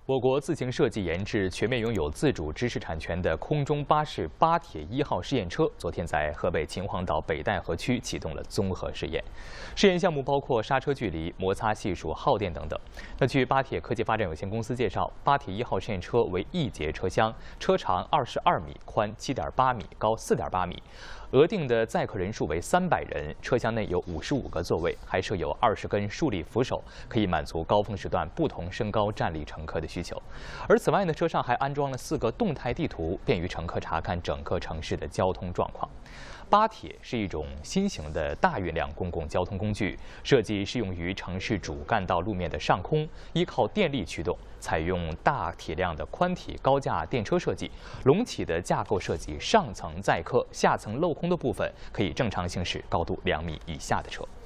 我国自行设计研制、全面拥有自主知识产权的空中巴士巴铁1号试验车，昨天在河北秦皇岛北戴河区启动了综合试验。试验项目包括刹车距离、摩擦系数、耗电等等。据巴铁科技发展有限公司介绍，巴铁1号试验车为1节车厢，车长22米，宽7.8米，高4.8米。额定的载客人数为300人，车厢内有55个座位，还设有20根竖立扶手，可以满足高峰时段不同身高站立乘客的需求。而此外呢，车上还安装了4个动态地图，便于乘客查看整个城市的交通状况。巴铁是一种新型的大运量公共交通工具，设计适用于城市主干道路面的上空，依靠电力驱动，采用大体量的宽体高架电车设计。隆起的架构设计，上层载客，下层镂空的部分可以正常行驶高度2米以下的车。